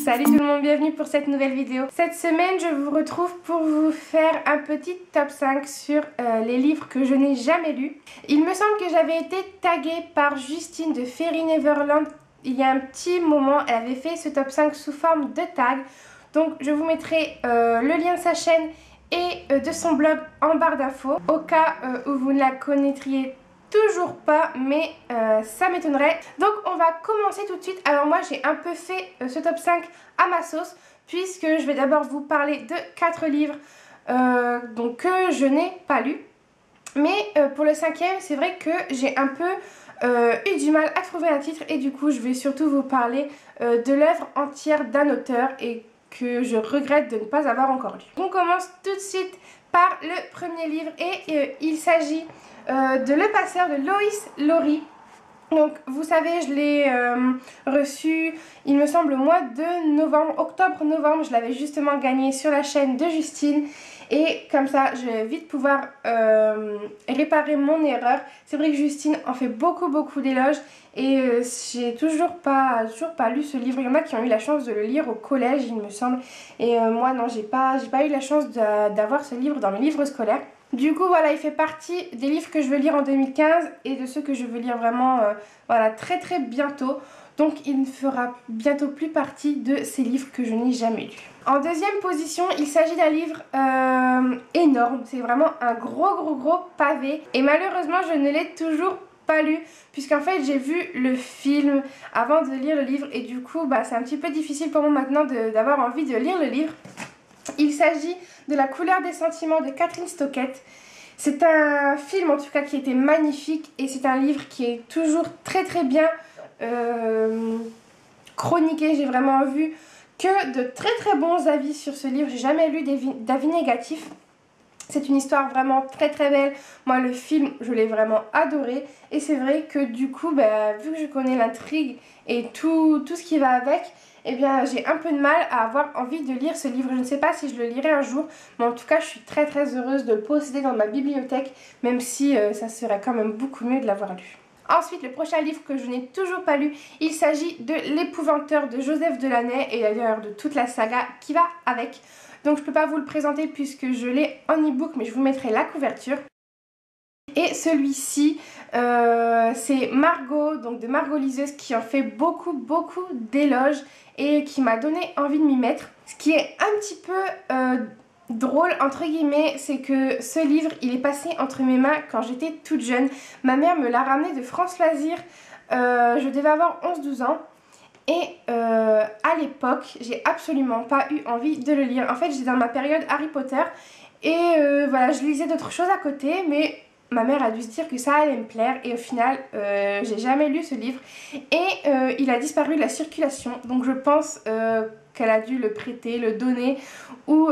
Salut tout le monde, bienvenue pour cette nouvelle vidéo. Cette semaine, je vous retrouve pour vous faire un petit top 5 sur les livres que je n'ai jamais lus. Il me semble que j'avais été taguée par Justine de Fairy Neverland il y a un petit moment. Elle avait fait ce top 5 sous forme de tag. Donc je vous mettrai le lien de sa chaîne et de son blog en barre d'infos au cas où vous ne la connaîtriez toujours pas, mais ça m'étonnerait. Donc on va commencer tout de suite. Alors moi j'ai un peu fait ce top 5 à ma sauce, puisque je vais d'abord vous parler de 4 livres donc, que je n'ai pas lus. Mais pour le cinquième, c'est vrai que j'ai un peu eu du mal à trouver un titre, et du coup je vais surtout vous parler de l'œuvre entière d'un auteur et que je regrette de ne pas avoir encore lu. On commence tout de suite par le premier livre et il s'agit de Le Passeur de Loïs Lawry. Donc vous savez, je l'ai reçu, il me semble, au mois de novembre, octobre-novembre. Je l'avais justement gagné sur la chaîne de Justine. Et comme ça, je vais vite pouvoir réparer mon erreur. C'est vrai que Justine en fait beaucoup d'éloges. Et j'ai toujours pas lu ce livre. Il y en a qui ont eu la chance de le lire au collège, il me semble. Et moi non, j'ai pas eu la chance d'avoir ce livre dans mes livres scolaires. Du coup voilà, il fait partie des livres que je veux lire en 2015 et de ceux que je veux lire vraiment voilà, très bientôt. Donc il ne fera bientôt plus partie de ces livres que je n'ai jamais lus. En deuxième position, il s'agit d'un livre énorme. C'est vraiment un gros pavé. Et malheureusement, je ne l'ai toujours pas lu, puisqu'en fait j'ai vu le film avant de lire le livre. Et du coup bah, c'est un petit peu difficile pour moi maintenant d'avoir envie de lire le livre. Il s'agit de La couleur des sentiments de Catherine Stockett. C'est un film en tout cas qui était magnifique, et c'est un livre qui est toujours très bien chroniqué. J'ai vraiment vu que de très bons avis sur ce livre. J'ai jamais lu d'avis négatifs. C'est une histoire vraiment très belle. Moi le film je l'ai vraiment adoré, et c'est vrai que du coup bah, vu que je connais l'intrigue et tout ce qui va avec, eh bien j'ai un peu de mal à avoir envie de lire ce livre. Je ne sais pas si je le lirai un jour, mais en tout cas je suis très heureuse de le posséder dans ma bibliothèque, même si ça serait quand même beaucoup mieux de l'avoir lu. Ensuite, le prochain livre que je n'ai toujours pas lu, il s'agit de L'Épouvanteur de Joseph Delaney, et d'ailleurs de toute la saga qui va avec. Donc je ne peux pas vous le présenter puisque je l'ai en e-book, mais je vous mettrai la couverture. Et celui-ci, c'est Margot, donc de Margot Liseuse, qui en fait beaucoup d'éloges et qui m'a donné envie de m'y mettre. Ce qui est un petit peu drôle entre guillemets, c'est que ce livre il est passé entre mes mains quand j'étais toute jeune. Ma mère me l'a ramené de France Loisirs, je devais avoir 11-12 ans. Et à l'époque, j'ai absolument pas eu envie de le lire. En fait, j'étais dans ma période Harry Potter et voilà, je lisais d'autres choses à côté, mais ma mère a dû se dire que ça allait me plaire, et au final, j'ai jamais lu ce livre et il a disparu de la circulation. Donc je pense qu'elle a dû le prêter, le donner ou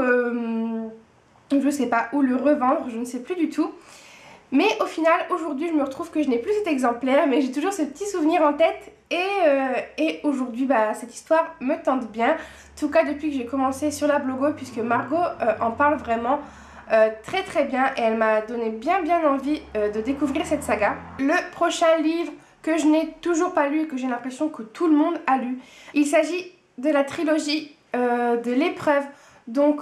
je sais pas, ou le revendre, je ne sais plus du tout. Mais au final, aujourd'hui, je me retrouve que je n'ai plus cet exemplaire, mais j'ai toujours ce petit souvenir en tête. Et aujourd'hui, bah, cette histoire me tente bien. En tout cas, depuis que j'ai commencé sur la blogo, puisque Margot en parle vraiment très bien. Et elle m'a donné bien envie de découvrir cette saga. Le prochain livre que je n'ai toujours pas lu et que j'ai l'impression que tout le monde a lu, il s'agit de la trilogie de L'épreuve. Donc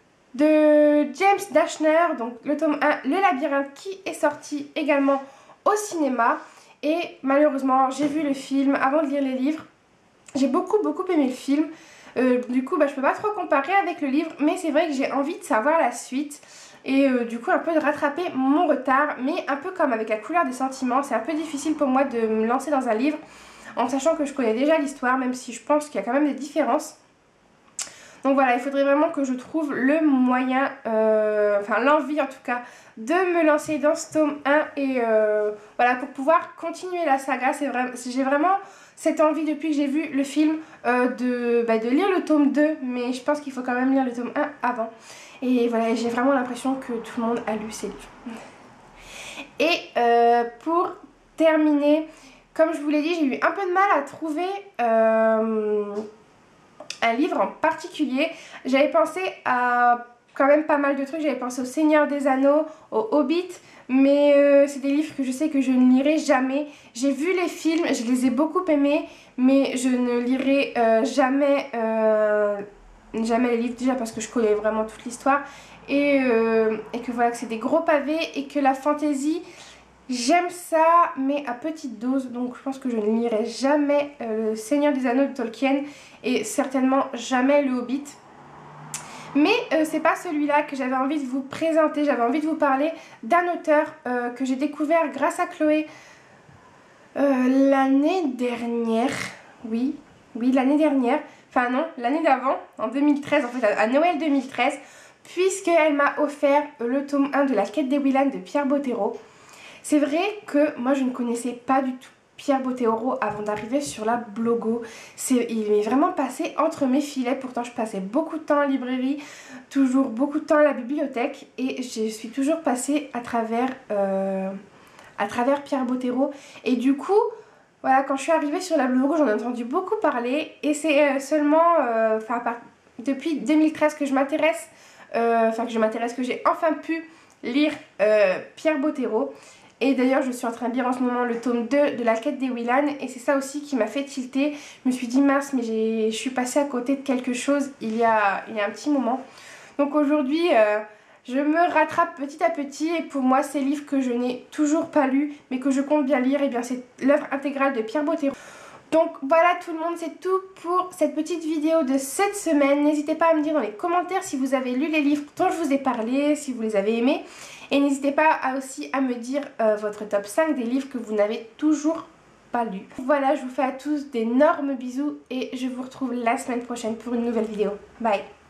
de James Dashner, donc le tome 1, Le Labyrinthe, qui est sorti également au cinéma. Et malheureusement, j'ai vu le film avant de lire les livres. J'ai beaucoup aimé le film. Du coup, bah, je peux pas trop comparer avec le livre, mais c'est vrai que j'ai envie de savoir la suite. Et du coup, un peu de rattraper mon retard. Mais un peu comme avec La couleur des sentiments, c'est un peu difficile pour moi de me lancer dans un livre en sachant que je connais déjà l'histoire, même si je pense qu'il y a quand même des différences. Donc voilà, il faudrait vraiment que je trouve le moyen, enfin l'envie en tout cas, de me lancer dans ce tome 1 et voilà, pour pouvoir continuer la saga. J'ai vraiment cette envie depuis que j'ai vu le film de lire le tome 2, mais je pense qu'il faut quand même lire le tome 1 avant. Et voilà, j'ai vraiment l'impression que tout le monde a lu ces livres. Et pour terminer, comme je vous l'ai dit, j'ai eu un peu de mal à trouver un livre en particulier. J'avais pensé à quand même pas mal de trucs. J'avais pensé au Seigneur des Anneaux, au Hobbit, mais c'est des livres que je sais que je ne lirai jamais. J'ai vu les films, je les ai beaucoup aimés, mais je ne lirai jamais les livres, déjà parce que je connais vraiment toute l'histoire et que voilà, que c'est des gros pavés et que la fantasy, j'aime ça mais à petite dose, donc je pense que je ne lirai jamais le Seigneur des Anneaux de Tolkien et certainement jamais le Hobbit. Mais c'est pas celui-là que j'avais envie de vous présenter, j'avais envie de vous parler d'un auteur que j'ai découvert grâce à Chloé l'année dernière, oui l'année dernière, enfin non, l'année d'avant, en 2013 en fait, à Noël 2013, puisqu'elle m'a offert le tome 1 de La Quête des Willan de Pierre Bottero. C'est vrai que moi je ne connaissais pas du tout Pierre Bottero avant d'arriver sur la blogo. Il m'est vraiment passé entre mes filets, pourtant je passais beaucoup de temps en librairie, toujours beaucoup de temps à la bibliothèque et je suis toujours passée à travers Pierre Bottero. Et du coup, voilà, quand je suis arrivée sur la blogo, j'en ai entendu beaucoup parler et c'est seulement depuis 2013 que je m'intéresse, que j'ai enfin pu lire Pierre Bottero. Et d'ailleurs, je suis en train de lire en ce moment le tome 2 de La Quête des Willan. Et c'est ça aussi qui m'a fait tilter. Je me suis dit, mince, mais je suis passée à côté de quelque chose il y a un petit moment. Donc aujourd'hui, je me rattrape petit à petit. Et pour moi, ces livres que je n'ai toujours pas lus, mais que je compte bien lire, et bien c'est l'œuvre intégrale de Pierre Bottero. Donc voilà tout le monde, c'est tout pour cette petite vidéo de cette semaine. N'hésitez pas à me dire dans les commentaires si vous avez lu les livres dont je vous ai parlé, si vous les avez aimés. Et n'hésitez pas aussi à me dire votre top 5 des livres que vous n'avez toujours pas lus. Voilà, je vous fais à tous d'énormes bisous et je vous retrouve la semaine prochaine pour une nouvelle vidéo. Bye!